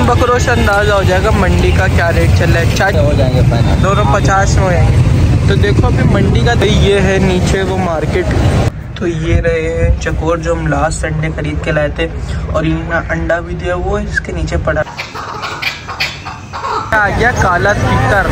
इन बकरों से अंदाज़ा हो जाएगा मंडी का क्या रेट चल रहा है। चार हो जाएंगे फाइनल, दोनों 50 में हो जाएंगे। तो देखो अभी मंडी का, तो ये है नीचे वो मार्केट। तो ये रहे चकोर जो हम लास्ट संडे खरीद के लाए थे, और इन्होंने अंडा भी दिया, वो इसके नीचे पड़ा। आ गया काला तितर।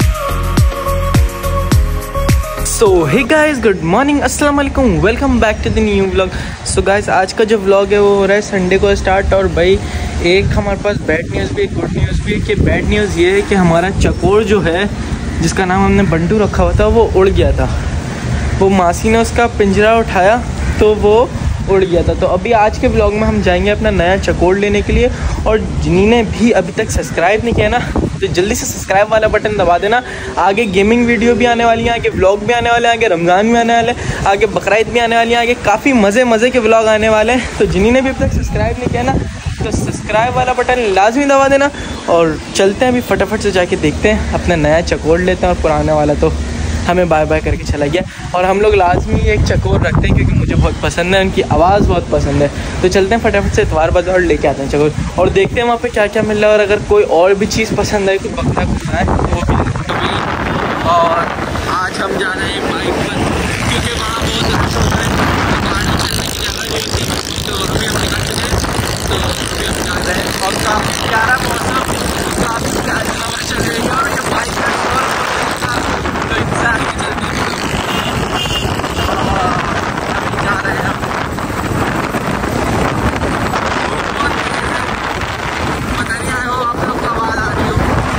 So hey guys, good morning, अस्सलाम वालेकुम, welcome back to the new vlog. So guys, आज का जो व्लॉग है वो हो रहा है संडे को स्टार्ट। और भाई एक हमारे पास बैड न्यूज़ भी, गुड न्यूज़ भी। कि बैड न्यूज़ ये है कि हमारा चकोर जो है, जिसका नाम हमने बंटू रखा हुआ था, वो उड़ गया था। वो मासी ने उसका पिंजरा उठाया तो वो उड़ गया था। तो अभी आज के व्लॉग में हम जाएंगे अपना नया चकोर लेने के लिए। और जिन्होंने भी अभी तक सब्सक्राइब नहीं किया ना, तो जल्दी से सब्सक्राइब वाला बटन दबा देना। आगे गेमिंग वीडियो भी आने वाली हैं, आगे व्लॉग भी आने वाले हैं, आगे रमज़ान भी आने वाले हैं, आगे बकरीद भी आने वाली है, आगे काफ़ी मज़े के व्लॉग आने वाले हैं। तो जिन्होंने भी अभी तक सब्सक्राइब नहीं किया ना, तो सब्सक्राइब वाला बटन लाजमी दबा देना। और चलते हैं अभी फटाफट से जाके देखते हैं, अपना नया चकोर लेते हैं। और पुराने वाला तो हमें बाय बाय करके चला गया। और हम लोग लाजमी एक चकोर रखते हैं क्योंकि मुझे बहुत पसंद है, उनकी आवाज़ बहुत पसंद है। तो चलते हैं फटाफट से इतवार बाजार लेके आते हैं चकोर, और देखते हैं वहाँ पे क्या क्या मिल रहा है। और अगर कोई और भी चीज़ पसंद है, कोई बकरा खुला है, तो वो भी ले। और आज हम जा रहे हैं बाइक पर क्योंकि वहाँ बहुत अच्छा हो रहा है, गाड़ी चलने की जगह नहीं होती। तो अभी हम निकल चुके हैं, तो अभी हम जा रहे हैं। और काफ़ी प्यारा मौसम, काफ़ी प्यारी हवा चल रही है। और ये बाइक का तो इंसान की जल्दी जा रहे हैं। पता नहीं आया हो आप लोग को आवाज़ आ रही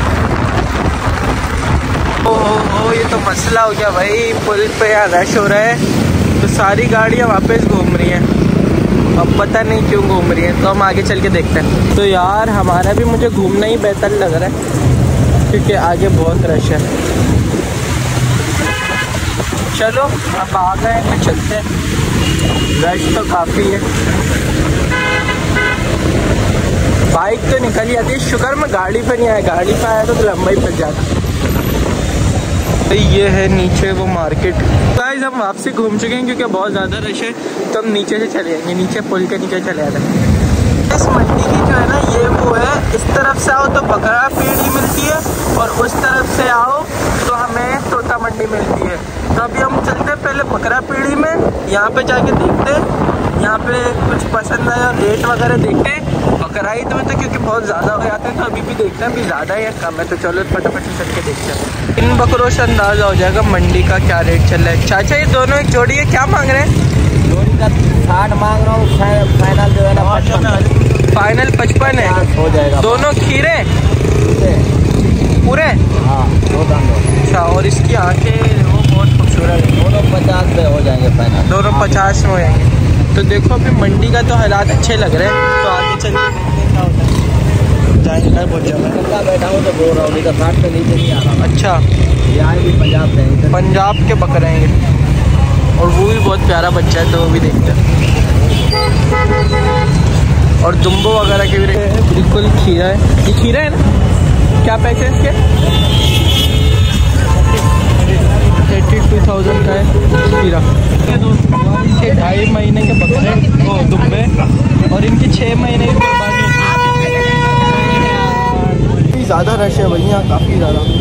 हो। ओ ये तो मसला हो गया भाई, पुल पे यहाँ रश हो रहा है, तो सारी गाड़ियाँ वापस घूम रही हैं। अब पता नहीं क्यों घूम रही हैं, तो हम आगे चल के देखते हैं। तो यार हमारा भी मुझे घूमना ही बेहतर लग रहा है क्योंकि आगे बहुत रश है। चलो अब आ गए तो चलते हैं, रश तो काफ़ी है। बाइक तो निकल ही आती है, शुक्र में गाड़ी पे नहीं आया, गाड़ी पे आया तो लंबा ही फंस जाता। तो ये है नीचे वो मार्केट। गाइस हम वापसी घूम चुके हैं क्योंकि बहुत ज़्यादा रश है, तो हम नीचे से चले जाएंगे, नीचे पुल के नीचे चले जाते हैं। इस मंडी की जो है ना, ये वो है, इस तरफ से आओ तो बकरा पीढ़ी मिलती है, और उस तरफ से आओ तो हमें तोता मंडी मिलती है। तो अभी हम चलते हैं पहले बकरा पीढ़ी में, यहाँ पे जाके देखते हैं, यहाँ पे कुछ पसंद आया, रेट वगैरह देखते हैं। बकरीद में तो क्योंकि बहुत ज़्यादा हो जाते हैं, तो अभी भी देखते हैं अभी ज़्यादा है या कम है। तो चलो फटाफट से चल के देखते हैं। इन बकरों से अंदाज़ा हो जाएगा मंडी का क्या रेट चल रहा है। चाचा ये दोनों एक जोड़ी है, क्या मांग रहे हैं? जोड़ी का 60 मांग रहा हूँ, फाइनल जो है ना 55। फाइनल 55 है, हो जाएगा। दोनों खीरे पूरे? हाँ, अच्छा। और इसकी आंखें वो बहुत खूबसूरत है। दोनों 50 पे हो जाएंगे फाइनल, दोनों 50 में हो जाएंगे। तो देखो अभी मंडी का तो हालात अच्छे लग रहे हैं, तो आगे चल के देखते हैं क्या होता है। जाएगा बहुत ज़्यादा बैठा हूँ तो बोल रहा हूँ, 60 से नीचे नहीं आ रहा। अच्छा, ये आए भी पंजाब से, पंजाब के बकरे हैं, और वो भी बहुत प्यारा बच्चा है, तो वो भी देखते हैं। और दुम्बो वगैरह के भी बिल्कुल खीरा है, ये खीरा है ना? क्या पैसे इसके? 82,000 का है खीरा। इनके 2.5 महीने के बकरे वो दुम्बे, और इनकी 6 महीने की कुर्बानी होती है। ज़्यादा रश है भैया, काफ़ी ज़्यादा।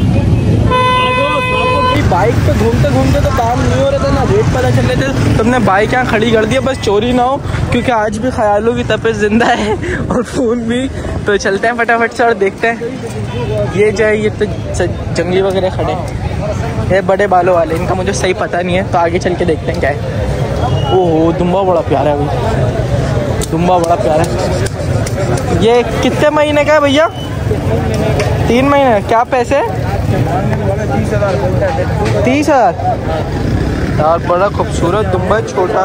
बाइक पे घूमते घूमते तो काम नहीं हो रहा था ना, रेट पता चल रहे थे, तुमने बाइक यहाँ खड़ी कर दी, बस चोरी ना हो, क्योंकि आज भी ख्यालों की तपिश जिंदा है और फ़ोन भी। तो चलते हैं फटाफट से और देखते हैं। ये जो है, ये तो जंगली वगैरह खड़े हैं, ये बड़े बालों वाले, इनका मुझे सही पता नहीं है, तो आगे चल के देखते हैं क्या है। ओहो, दुम्बा बड़ा प्यारा है भाई, दुम्बा बड़ा प्यारा है। ये कितने महीने का है भैया? 3 महीने। क्या पैसे? 30,000 यार, बड़ा खूबसूरत दुम्बा, छोटा,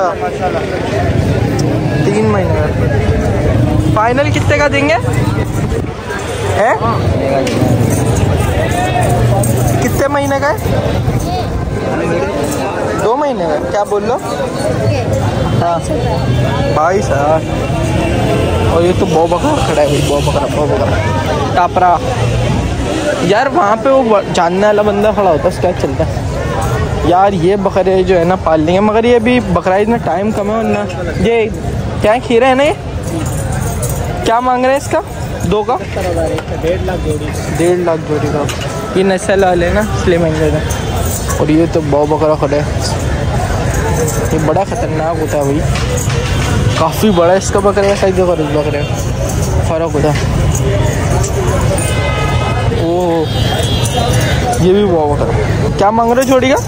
3 महीने का। फाइनल कितने का देंगे? है कितने महीने का है? 2 महीने का। क्या बोल लो? हाँ, 22,000। और ये तो बहुत बकरा खड़ा है भाई, बहुत बकरा टापरा। यार वहाँ पे वो जानने वाला बंदा खड़ा होता है, उसका चलता है। यार ये बकरे जो है ना पाल लेंगे, मगर ये भी बकरीद में टाइम कम है, वरना ये क्या खीरा है ना, ये क्या मांग रहे हैं इसका? दो का 1.5 लाख जोड़ी। 1.5 लाख जोड़ी का। ये नस्ल वाले ना इसलिए महंगे थे। और ये तो बहुत बकरा खड़ा है, ये बड़ा ख़तरनाक होता है भाई, काफ़ी बड़ा है इसका बकरे का साइज। देखो इस बकरे फ़र्क होता है। ओह ये भी बहुत बकरा। क्या मांग रहे हो जोड़ी का?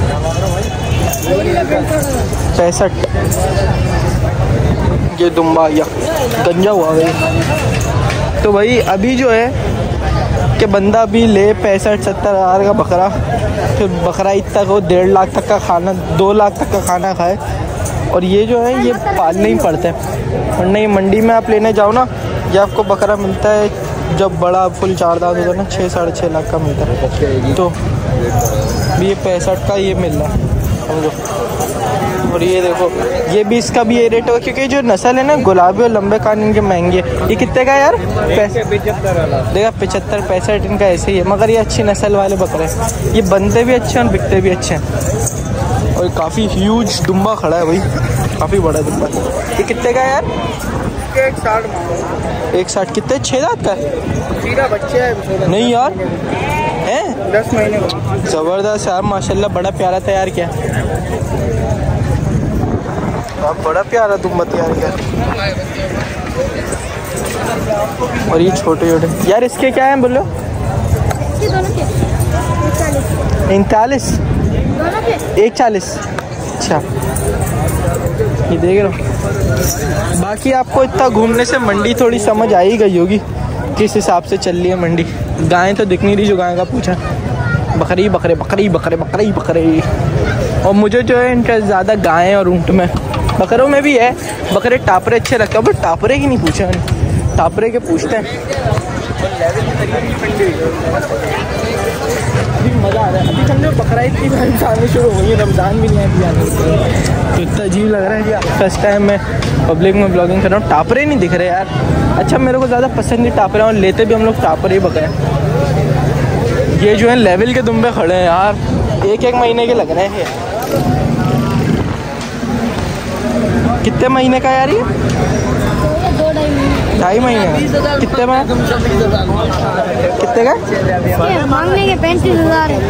65। ये दुम्बा या गंजा हुआ भाई। तो भाई अभी जो है कि बंदा अभी ले 65-70 हज़ार का बकरा, फिर बकरा इतना को 1.5 लाख तक का खाना, 2 लाख तक का खाना खाए। और ये जो है ये पालने ही पड़ते हैं, वरना ये मंडी में आप लेने जाओ ना, ये आपको बकरा मिलता है जब बड़ा फुल 4 दांत होगा ना 6-6.5 लाख का मिलता है। तो ये 65 का ये मिल रहा है समझो। और ये देखो ये भी, इसका भी ये रेट होगा क्योंकि जो नस्ल है ना गुलाबी और लंबे कान इनके महंगे। ये कितने का है यार? 75। देखा 75-65 इनका ऐसे ही है, मगर ये अच्छी नस्ल वाले बकरे हैं। ये बनते भी अच्छे हैं और बिकते भी अच्छे हैं। और काफ़ी ह्यूज दुम्बा खड़ा है भाई, काफ़ी बड़ा दुम्बा। ये कितने का है यार? 160। 160 कितने? 6 दांत का है? बच्चे है नहीं यार है 10 महीने का। ज़बरदस्त यार माशाल्लाह, बड़ा प्यारा तैयार किया, बड़ा प्यारा दुम्बा तैयार किया। और ये छोटे छोटे यार, इसके क्या हैं बोलो? 39 140। अच्छा ये देख रहा हूँ। बाकी आपको इतना घूमने से मंडी थोड़ी समझ आ ही गई होगी किस हिसाब से चल रही है मंडी। गायें तो दिख नहीं रही, जो गाय का पूछा, बकरी बकरे बकरी बकरे बकरी बकरे। और मुझे जो है इंटरेस्ट ज़्यादा गायें और ऊँट में, बकरों में भी है। बकरे टापरे अच्छे रखे, बट टापरे की नहीं पूछा मैंने, टापरे के पूछते हैं। अभी मज़ा आ रहा है। अभी समझो बकरा ईद की टाइम आने शुरू हो गई है, रमज़ान भी नहीं है अभी आने, तो इतना अजीब लग रहा है कि फर्स्ट टाइम मैं पब्लिक में ब्लॉगिंग कर रहा हूँ। टापरे नहीं दिख रहे यार। अच्छा मेरे को ज़्यादा पसंद नहीं टापरे, और लेते भी हम लोग टापरे ही बकरे। ये जो है लेवल के दुम्बे खड़े हैं यार, 1-1 महीने के लग रहे हैं। कितने महीने का यार ये? 2.5 महीने। कितने में? कितने का? मांगने के 35,000 है।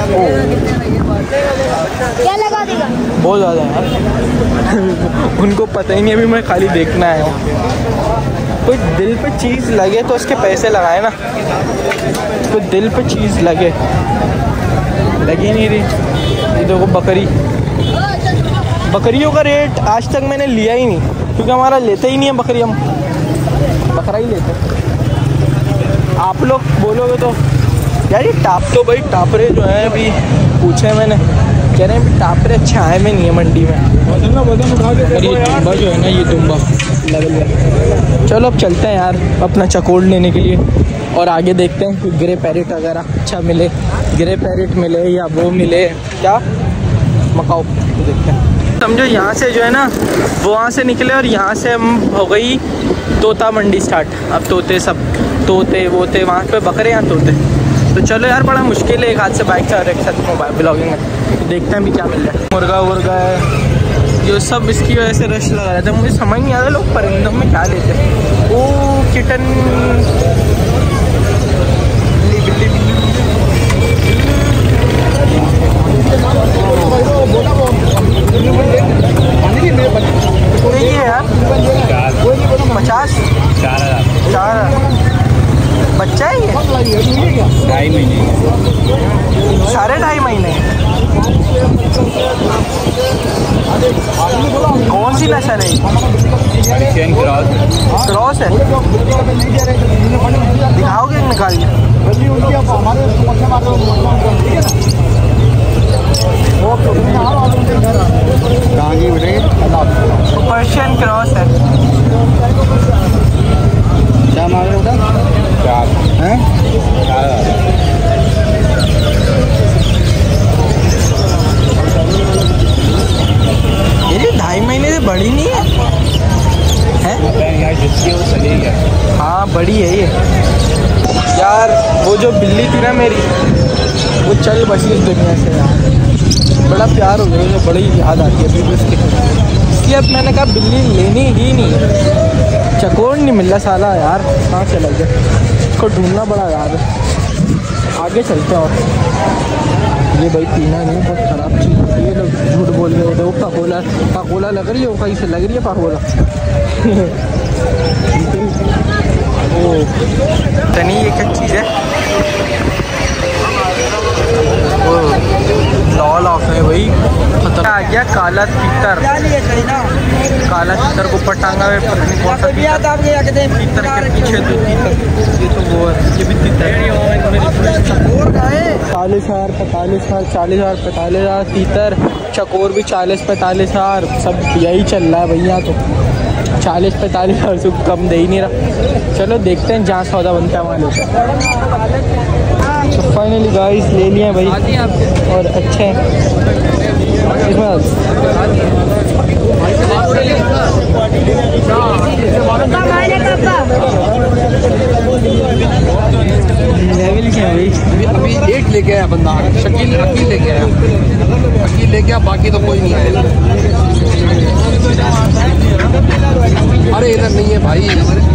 क्या लगा देगा? बहुत ज़्यादा है यार। उनको पता ही नहीं, अभी मैं खाली देखना है। कोई दिल पे चीज़ लगे तो उसके पैसे लगाए ना, कोई दिल पे चीज़ लगे, लगी नहीं रही। ये देखो बकरी, बकरियों का रेट आज तक मैंने लिया ही नहीं, क्योंकि हमारा लेते ही नहीं है बकरी, हम बकरा ही लेते हैं। आप लोग बोलोगे तो यार ये तो भाई टापरे जो हैं अभी पूछे मैंने, कह रहे हैं अभी टापरे अच्छे आए में नहीं है मंडी में। और ये दुम्बा जो है ना, ये दुम्बा लेवल में। चलो अब चलते हैं यार अपना चकोड़ लेने के लिए, और आगे देखते हैं कि ग्रे पैरेट वगैरह अच्छा मिले, ग्रे पैरेट मिले या वो मिले क्या मकाओ, देखते हैं। समझो यहाँ से जो है ना, वो वहाँ से निकले और यहाँ से हम हो गई तोता मंडी स्टार्ट। अब तोते सब, तोते वोते, वहाँ पे बकरे, यहाँ तोते। तो चलो यार बड़ा मुश्किल है एक हाथ से बाइक का और एक साथ मोबाइल ब्लॉगिंग है। तो देखते हैं अभी क्या मिल रहा है। मुर्गा वुर्गा है, ये सब इसकी वजह से रश लगा रहता है। मुझे समझ नहीं आता लोग परिंदों में क्या लेते हैं। ओ किटन, ये यार 50 4 बच्चा है ये? 2.5 महीने, 2.5 महीने। कौन सी नस्ल है? क्रॉस है। दिखाओगे निकाल के? पर्शियन क्रॉस है। क्या मांग रहे हो? 4 हैं? 4 ये 2.5 महीने से बड़ी नहीं है, हैं? हाँ बड़ी है ये यार। वो जो बिल्ली थी ना मेरी, वो चल बसी इस दुनिया से यार। बड़ा प्यार हो गया, तो बड़ी याद आती है अभी भी उसकी। इसलिए अब मैंने कहा बिल्ली लेनी ही नहीं है। चकोर नहीं मिल रहा साला यार, कहाँ चला गया, इसको ढूंढना बड़ा यार। आगे चलते हैं। और ये भाई पीना नहीं, बहुत ख़राब चीज़ है ये, लोग झूठ बोल रहे हो। पकोला पकोला लग रही है, वो कहीं से लग रही है पकोला। ओ तनी ये क्या चीज़ है? लॉल ऑफ है भाई, खतरा आ गया। काला तीतर, काला तीतर को पटांगा है, पता नहीं कौन सा तीतर के पीछे तो तीतर, ये तो वो है, ये भी तीतर। 40,000 45,000 40,000 45,000 तीतर, चकोर भी 40-45,000, सब यही चल रहा है भैया। तो 40-45,000 से कम दे ही नहीं रहा। चलो देखते हैं जहाँ सौदा बनता है वहाँ लेते हैं। तो फाइनली गाइस ले लिए भाई, और अच्छे हैं। लेवल क्या भाई? अभी एक लेके आया बंदा, शकील अकील लेके आया, अकील लेके आया, बाकी तो कोई नहीं आया। अरे इधर नहीं है भाई,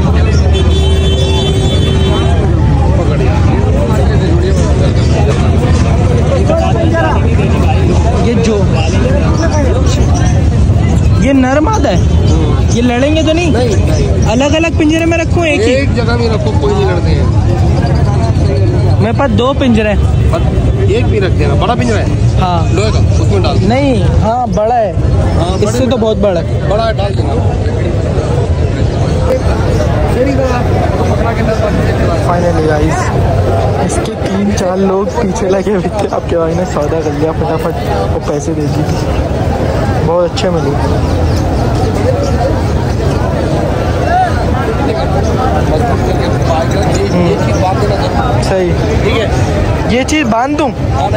ये जो ये नर मादा है, ये लड़ेंगे तो नहीं? नहीं। अलग अलग पिंजरे में रखूं? एक जगह में रखो, कोई नहीं लड़ते हैं। मेरे पास 2 पिंजरे हैं। एक भी रख देना, बड़ा पिंजरा है। हाँ लोहे का, उसमें डाल। नहीं, हाँ बड़ा है। हाँ, इससे तो बहुत बड़ा है। बड़ा है, डाल देना। फाइनली गाइस इसके 3-4 लोग पीछे लगे हुए थे। आपके भाई ने सौदा कर लिया फटाफट, वो पैसे दे दी, बहुत अच्छे मिले। सही, ठीक है, ये चीज़ बांध दूँ?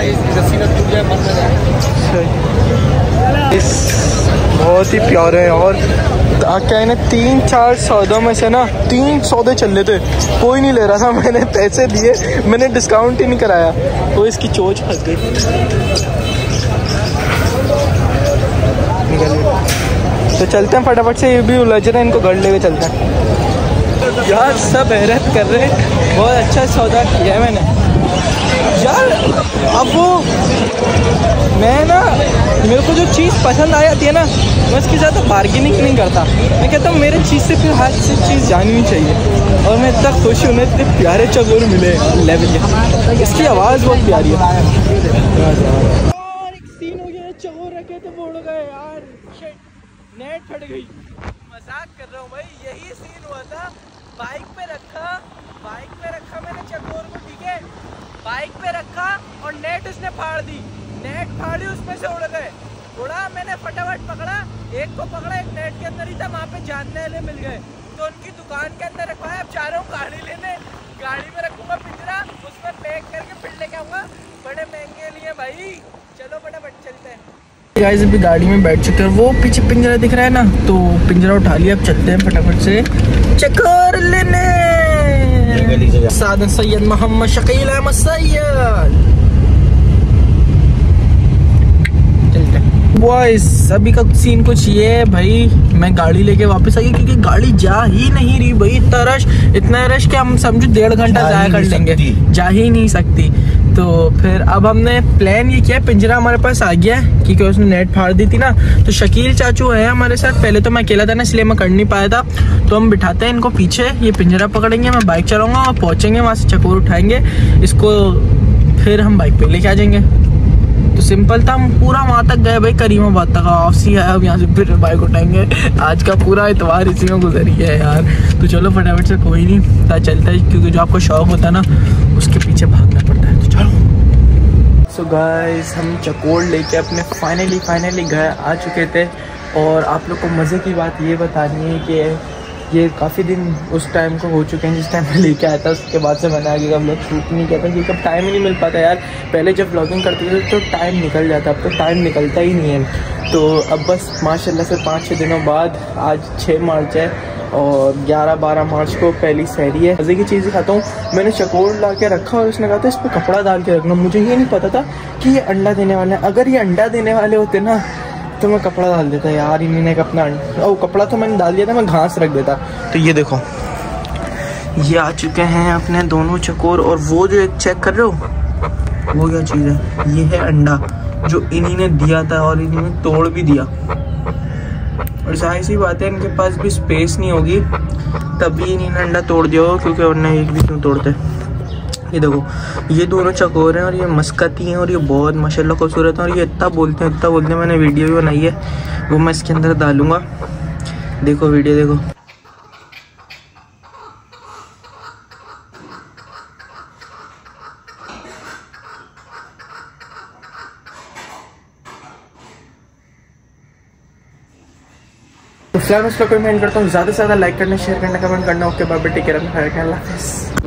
बहुत ही प्यारे हैं। और क्या है ना, 3-4 सौदों में से ना 3 सौदे चल रहे थे, कोई नहीं ले रहा था। मैंने पैसे दिए, मैंने डिस्काउंट ही नहीं कराया, तो इसकी चोंच फंस गई। तो चलते हैं फटाफट से, ये भी उलझ रहे हैं, इनको घर लेके चलते हैं। यार सब हैरत कर रहे हैं, बहुत अच्छा सौदा किया है मैंने यार। अब वो मैं ना, मेरे को जो चीज़ पसंद आ जाती है ना, मैं उसके साथ बार्गेनिंग नहीं करता। मैं कहता हूँ मेरे चीज़ से फिर हाथ से चीज़ जानी नहीं चाहिए। और मैं इतना खुश हूँ, उन्हें इतने प्यारे चकोर मिले लेवल के, इसकी आवाज़ बहुत प्यारी है। और एक सीन हो गया, चकोर रखे थे बोड़ गए यार, नेट फट गई। मजाक कर रहा हूँ भाई, यही सीन हुआ था। बाइक पे रखा मैंने चकोर को, ठीक है, बाइक पे रखा और नेट उसने फाड़ दी, नेट फाड़ी, उसमें से उड़ गए। उड़ा, मैंने फटाफट पकड़ा, एक को पकड़ा, एक नेट के अंदर ही था, वहाँ पे जानने वाले मिल गए, तो उनकी दुकान के अंदर रखवाया। अब जा रहा हूँ गाड़ी लेने, गाड़ी में रखूँगा पिंजरा, उसमें पैक करके फिर लेके आऊँगा, बड़े महंगे लिए भाई। चलो फटाफट चलते हैं। गाइस अभी गाड़ी में बैठ चुके हैं, वो पीछे पिंजरा दिख रहा है ना, तो पिंजरा उठा लिया। अब चलते हैं फटाफट से चकोर लेने। सादन सैयद मोहम्मद शकील अहमद सैयद। चलते हैं बॉयज। अभी का सीन कुछ ये है भाई, मैं गाड़ी लेके वापस आई क्योंकि गाड़ी जा ही नहीं रही भाई। इतना रश कि हम समझो 1.5 घंटा ज़ाया कर लेंगे, जा ही नहीं सकती। तो फिर अब हमने प्लान ये किया, पिंजरा हमारे पास आ गया है क्योंकि उसने नेट फाड़ दी थी ना। तो शकील चाचू है हमारे साथ, पहले तो मैं अकेला था ना, इसलिए मैं कर नहीं पाया था। तो हम बिठाते हैं इनको पीछे, ये पिंजरा पकड़ेंगे, मैं बाइक चलाऊंगा और पहुंचेंगे वहाँ से, चकोर उठाएंगे इसको, फिर हम बाइक पे लेके आ जाएंगे। तो सिंपल था, हम पूरा वहाँ तक गए भाई, करीमाबाद तक वापसी है। अब यहाँ से फिर बाइक उठाएंगे, आज का पूरा इतवार इसी में गुजर गया है यार। तो चलो फटाफट से, कोई नहीं पता चलता है, क्योंकि जो आपको शौक होता है ना उसके पीछे भागना पड़ता है। तो चलो। सो गाइस हम चकोर लेके अपने फाइनली घर आ चुके थे। और आप लोग को मज़े की बात ये बतानी है कि ये काफ़ी दिन उस टाइम को हो चुके हैं जिस टाइम मैं लेके आया था, उसके बाद से मैंने आगे का व्लॉग शूट नहीं किया था क्योंकि अब टाइम ही नहीं मिल पाता यार। पहले जब व्लॉगिंग करते थे तो टाइम निकल जाता, अब तो टाइम निकलता ही नहीं है। तो अब बस माशाल्लाह से 5-6 दिनों बाद, आज 6 मार्च है और 11-12 मार्च को पहली सहरी है। मज़े की चीज़ दिखाता हूँ, मैंने चकोर ला के रखा और उसने कहा था इस पर कपड़ा डाल के रखना। मुझे ये नहीं पता था कि ये अंडा देने वाले हैं। अगर ये अंडा देने वाले होते ना तो मैं कपड़ा डाल देता यार, इन्हीं ने अपना कपड़ा तो मैंने डाल दिया था, मैं घास रख देता। तो ये देखो ये आ चुके हैं अपने दोनों चकोर। और वो जो एक चेक कर रहे हो वो क्या चीज़ है, ये है अंडा जो इन्हीं ने दिया था और इन्हीं ने तोड़ भी दिया। और जाहिर सी बात है इनके पास भी स्पेस नहीं होगी, तभी इन्हीं ने अंडा तोड़ दिया होगा, क्योंकि वरना एक भी क्यों तोड़ते। ये देखो ये दोनों चकोर हैं और ये मस्कती हैं और ये बहुत माशाल्लाह खूबसूरत हैं और ये इतना बोलते हैं। मैंने वीडियो भी बनाई है, वो मैं इसके अंदर डालूंगा, देखो वीडियो देखो। तो फिलहाल मैं इसका कमेंट करता हूँ, ज़्यादा से ज़्यादा लाइक करना, शेयर करना, कमेंट करना। Okay bye bye, take care, अल्लाह हाफिज़।